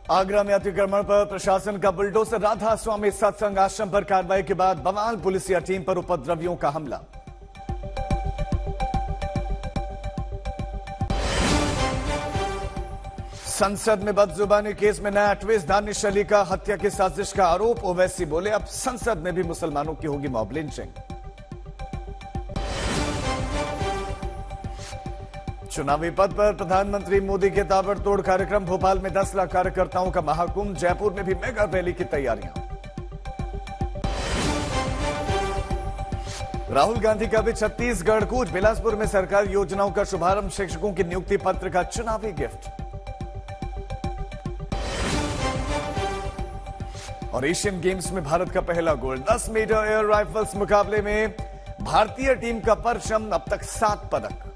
आगरा में अतिक्रमण पर प्रशासन का बुलडोजर। राधा स्वामी सत्संग आश्रम पर कार्रवाई के बाद बवाल, पुलिसिया टीम पर उपद्रवियों का हमला। संसद में बदजुबानी केस में नया ट्विस्ट। दानिश अली का हत्या की साजिश का आरोप। ओवैसी बोले अब संसद में भी मुसलमानों की होगी मॉब लिंचिंग। चुनावी पद पर प्रधानमंत्री मोदी के ताबड़तोड़ कार्यक्रम। भोपाल में 10 लाख कार्यकर्ताओं का महाकुंभ। जयपुर में भी मेगा रैली की तैयारियां। राहुल गांधी का भी छत्तीसगढ़ कूच। बिलासपुर में सरकारी योजनाओं का शुभारंभ। शिक्षकों की नियुक्ति पत्र का चुनावी गिफ्ट। और एशियन गेम्स में भारत का पहला गोल्ड। 10 मीटर एयर राइफल्स मुकाबले में भारतीय टीम का परचम। अब तक 7 पदक।